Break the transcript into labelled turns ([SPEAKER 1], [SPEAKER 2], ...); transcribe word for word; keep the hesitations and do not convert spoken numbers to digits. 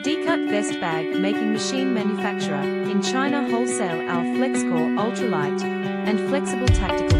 [SPEAKER 1] D-cut vest bag making machine manufacturer in China Wholesale. Our Flexcore ultralight and flexible tactical